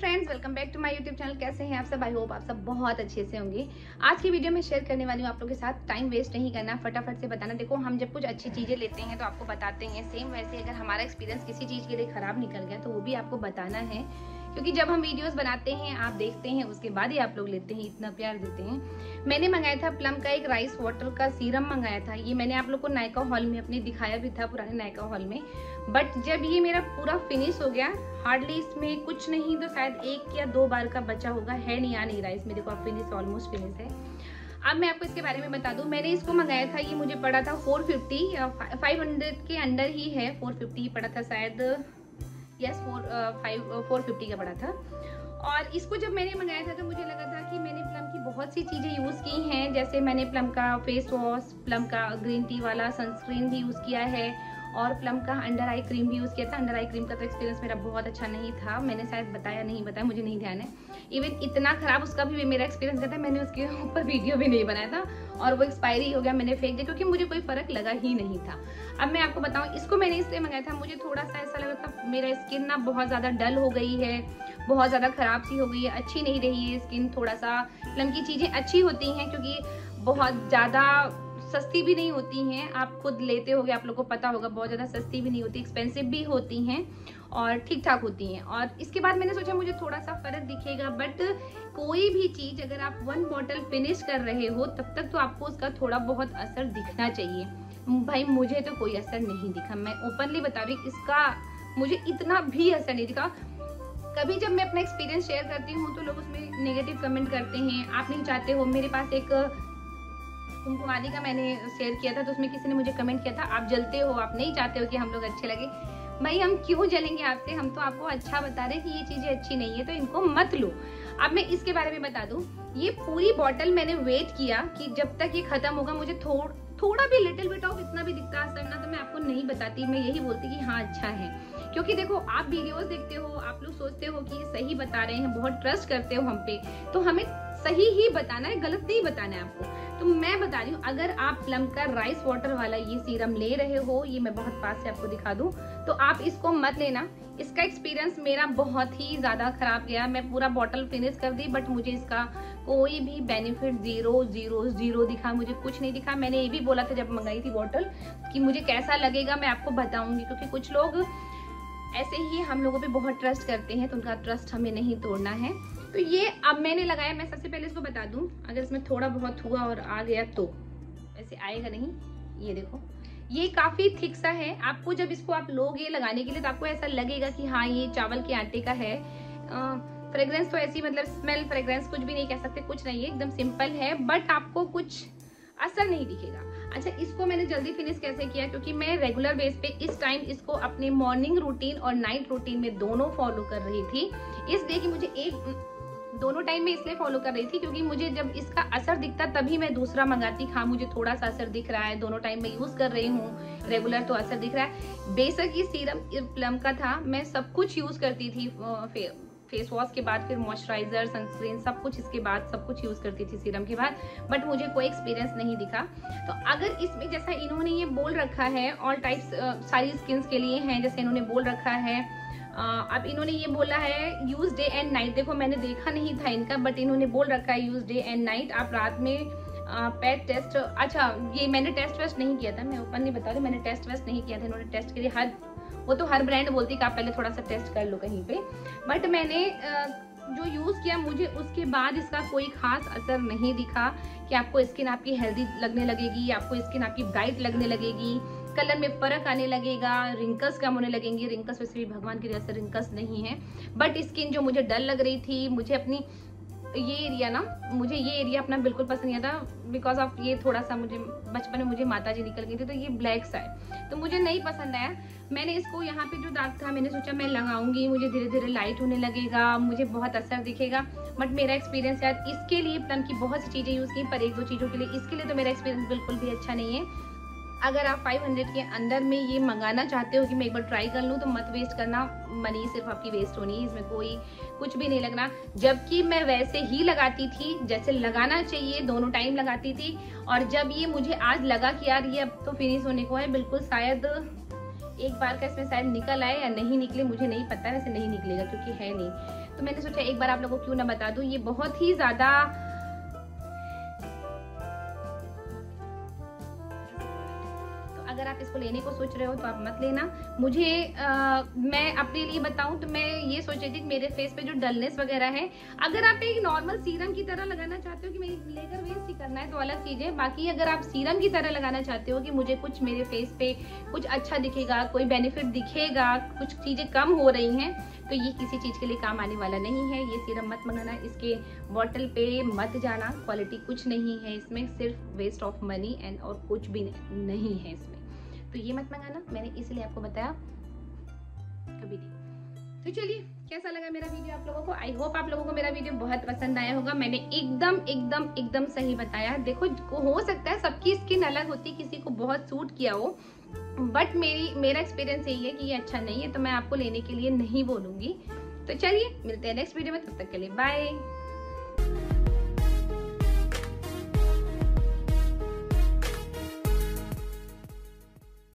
Friends, welcome back to my YouTube channel. कैसे हैं आप सब? आई होप आप सब बहुत अच्छे से होंगे। आज की वीडियो में शेयर करने वाली हूँ आप लोगों के साथ। टाइम वेस्ट नहीं करना, फटाफट से बताना। देखो, हम जब कुछ अच्छी चीज़ें लेते हैं तो आपको बताते हैं, सेम वैसे अगर हमारा एक्सपीरियंस किसी चीज़ के लिए ख़राब निकल गया तो वो भी आपको बताना है, क्योंकि जब हम वीडियोस बनाते हैं आप देखते हैं, उसके बाद ही आप लोग लेते हैं, इतना प्यार देते हैं। मैंने मंगाया था प्लम का एक राइस वाटर का सीरम मंगाया था। ये मैंने आप लोग को नायका हॉल में अपने दिखाया भी था, पुराने नायका हॉल में। बट जब ये मेरा पूरा फिनिश हो गया, हार्डली इसमें कुछ नहीं तो शायद 1 या 2 बार का बचा होगा, है नहीं आ नहीं रहा इसमें। देखो अब फिनिश, ऑलमोस्ट फिनिश है। अब मैं आपको इसके बारे में बता दूं, मैंने इसको मंगाया था, ये मुझे पड़ा था 450 या 500 के अंडर ही है। 450 ही पड़ा था शायद, यस 450 का पड़ा था। और इसको जब मैंने मंगाया था तो मुझे लगा था कि मैंने प्लम की बहुत सी चीज़ें यूज़ की हैं, जैसे मैंने प्लम का फेस वॉश, प्लम का ग्रीन टी वाला सनस्क्रीन भी यूज़ किया है और प्लम का अंडर आई क्रीम भी यूज़ किया था। अंडर आई क्रीम का तो एक्सपीरियंस मेरा बहुत अच्छा नहीं था, मैंने शायद बताया नहीं बताया, मुझे नहीं ध्यान है। इवन इतना ख़राब उसका भी मेरा एक्सपीरियंस था, मैंने उसके ऊपर वीडियो भी नहीं बनाया था और वो एक्सपायरी हो गया, मैंने फेंक दिया क्योंकि मुझे कोई फ़र्क लगा ही नहीं था। अब मैं आपको बताऊँ, इसको मैंने इसलिए मंगाया था, मुझे थोड़ा सा ऐसा लगा था मेरा स्किन ना बहुत ज़्यादा डल हो गई है, बहुत ज़्यादा ख़राब सी हो गई है, अच्छी नहीं रही है स्किन। थोड़ा सा प्लम की चीज़ें अच्छी होती हैं क्योंकि बहुत ज़्यादा सस्ती भी नहीं होती हैं, आप खुद लेते होगे, आप लोगों को पता होगा, बहुत ज़्यादा सस्ती भी नहीं होती, एक्सपेंसिव भी होती हैं और ठीक ठाक होती हैं। और इसके बाद मैंने सोचा मुझे थोड़ा सा फ़र्क दिखेगा, बट कोई भी चीज़ अगर आप 1 बॉटल फिनिश कर रहे हो तब तक तो आपको उसका थोड़ा बहुत असर दिखना चाहिए। भाई मुझे तो कोई असर नहीं दिखा, मैं ओपनली बता रही हूँ, इसका मुझे इतना भी असर नहीं दिखा। कभी जब मैं अपना एक्सपीरियंस शेयर करती हूँ तो लोग उसमें नेगेटिव कमेंट करते हैं, आप नहीं चाहते हो। मेरे पास एक कुमकुमादी का मैंने शेयर किया था तो उसमें किसी ने मुझे कमेंट किया था, आप जलते हो, आप नहीं चाहते हो कि हम लोग अच्छे लगे। भाई हम क्यों जलेंगे आपसे, हम तो आपको अच्छा बता रहे हैं कि ये चीज़ें अच्छी नहीं है तो इनको मत लो। अब मैं इसके बारे में बता दूं, ये पूरी बॉटल मैंने वेट किया कि जब तक ये खत्म होगा, मुझे थोड़ा भी लिटिल बिट ऑफ इतना भी दिखता असर ना तो मैं आपको नहीं बताती, मैं यही बोलती कि हाँ अच्छा है। क्योंकि देखो, आप वीडियोस देखते हो, आप लोग सोचते हो कि ये सही बता रहे हैं, बहुत ट्रस्ट करते हो हम पे, तो हमें सही ही बताना है, गलत नहीं बताना है आपको। तो मैं बता रही हूँ, अगर आप प्लम का राइस वाटर वाला ये सीरम ले रहे हो, ये मैं बहुत पास से आपको दिखा दूं, तो आप इसको मत लेना। इसका एक्सपीरियंस मेरा बहुत ही ज़्यादा ख़राब गया। मैं पूरा बॉटल फिनिश कर दी बट मुझे इसका कोई भी बेनिफिट जीरो दिखा, मुझे कुछ नहीं दिखा। मैंने ये भी बोला था जब मंगाई थी बॉटल कि मुझे कैसा लगेगा मैं आपको बताऊंगी, क्योंकि कुछ लोग ऐसे ही हम लोगों पे बहुत ट्रस्ट करते हैं तो उनका ट्रस्ट हमें नहीं तोड़ना है। तो ये अब मैंने लगाया। मैं सबसे पहले इसको बता दूं, अगर इसमें थोड़ा बहुत हुआ और आ गया तो ऐसे आएगा नहीं। ये देखो, ये काफी थिक सा है। आपको जब इसको आप लोगे लगाने के लिए तो आपको ऐसा लगेगा कि हाँ ये चावल के आटे का है। फ्रेग्रेंस तो ऐसी, मतलब स्मेल फ्रेग्रेंस कुछ भी नहीं कह सकते, कुछ नहीं है, एकदम सिंपल है, बट आपको कुछ असर नहीं दिखेगा। अच्छा, इसको मैंने जल्दी फिनिश कैसे किया, क्योंकि मैं रेगुलर बेस पे इस टाइम इसको अपने मॉर्निंग रूटीन और नाइट रूटीन में दोनों फॉलो कर रही थी। इसलिए कि मुझे दोनों टाइम में इसलिए फॉलो कर रही थी क्योंकि मुझे जब इसका असर दिखता तभी मैं दूसरा मंगाती। हाँ मुझे थोड़ा सा असर दिख रहा है, दोनों टाइम में यूज कर रही हूँ, रेगुलर तो असर दिख रहा है। बेशक ये सीरम प्लम का था, मैं सब कुछ यूज करती थी, फेस वॉश के बाद फिर मॉइस्चराइजर, सनस्क्रीन, सब कुछ इसके बाद सब कुछ यूज करती थी सीरम के बाद, बट मुझे कोई एक्सपीरियंस नहीं दिखा। तो अगर इसमें जैसा इन्होंने ये बोल रखा है, ऑल टाइप्स सारी स्किन के लिए हैं जैसे इन्होंने बोल रखा है। अब इन्होंने ये बोला है यूज डे एंड नाइट। देखो मैंने देखा नहीं था इनका, बट इन्होंने बोल रखा है यूज डे एंड नाइट। आप रात में पेट टेस्ट, अच्छा ये मैंने टेस्ट वेस्ट नहीं किया था, मैं ओपन नहीं बता रही, मैंने टेस्ट वेस्ट नहीं किया था। इन्होंने टेस्ट के लिए वो तो हर ब्रांड बोलती है कि आप पहले थोड़ा सा टेस्ट कर लो कहीं पे, बट मैंने जो यूज किया मुझे उसके बाद इसका कोई खास असर नहीं दिखा कि आपको स्किन आपकी हेल्दी लगने लगेगी, आपको स्किन आपकी ब्राइट लगने लगेगी, कलर में फर्क आने लगेगा, रिंकल्स कम होने लगेंगे। रिंकल्स वैसे भी भगवान की दया से रिंकल्स नहीं है, बट स्किन जो मुझे डल लग रही थी, मुझे अपनी ये एरिया अपना बिल्कुल पसंद नहीं आता, बिकॉज ऑफ ये थोड़ा सा मुझे बचपन में मुझे माता जी निकल गई थी तो ये ब्लैक सा है तो मुझे नहीं पसंद आया। मैंने इसको यहाँ पे जो दाग था मैंने सोचा मैं लगाऊंगी, मुझे धीरे धीरे लाइट होने लगेगा, मुझे बहुत असर दिखेगा, बट मेरा एक्सपीरियंस यार, इसके लिए प्लम की बहुत सी चीज़ें यूज़ की पर 1-2 चीज़ों के लिए, इसके लिए तो मेरा एक्सपीरियंस बिल्कुल भी अच्छा नहीं है। अगर आप 500 के अंदर में ये मंगाना चाहते हो कि मैं एक बार ट्राई कर लूँ तो मत वेस्ट करना, मनी सिर्फ आपकी वेस्ट होनी है, इसमें कोई कुछ भी नहीं लगना। जबकि मैं वैसे ही लगाती थी जैसे लगाना चाहिए, दोनों टाइम लगाती थी। और जब ये मुझे आज लगा कि यार ये अब तो फिनिश होने को है, बिल्कुल शायद एक बार का इसमें शायद निकल आए या नहीं निकले, मुझे नहीं पता, वैसे नहीं निकलेगा क्योंकि है नहीं। तो मैंने सोचा एक बार आप लोगों को क्यों ना बता दूं। ये बहुत ही ज्यादा अगर आप इसको लेने को सोच रहे हो तो आप मत लेना। मुझे मैं अपने लिए बताऊं तो मैं ये सोच रही थी कि मेरे फेस पे जो डलनेस वगैरह है, अगर आप एक नॉर्मल सीरम की तरह लगाना चाहते हो कि मेरी लेकर वेस्ट ही करना है तो अलग चीज है। बाकी अगर आप सीरम की तरह लगाना चाहते हो कि मुझे कुछ मेरे फेस पे कुछ अच्छा दिखेगा, कोई बेनिफिट दिखेगा, कुछ चीजें कम हो रही हैं, तो ये किसी चीज के लिए काम आने वाला नहीं है। ये सीरम मत मंगाना, इसके बॉटल पे मत जाना, क्वालिटी कुछ नहीं है इसमें, सिर्फ वेस्ट ऑफ मनी एंड और कुछ भी नहीं है इसमें, तो ये मत मंगाना। मैंने इसलिए आपको बताया, कभी नहीं। तो चलिए, कैसा लगा मेरा वीडियो आप लोगों को? आई होप आप लोगों को मेरा वीडियो बहुत पसंद आया होगा। मैंने एकदम सही बताया। देखो, हो सकता है सबकी स्किन अलग होती है, किसी को बहुत सूट किया हो, बट मेरा एक्सपीरियंस यही है कि ये अच्छा नहीं है, तो मैं आपको लेने के लिए नहीं बोलूंगी। तो चलिए, मिलते हैं नेक्स्ट वीडियो में, तब तक के लिए बाय।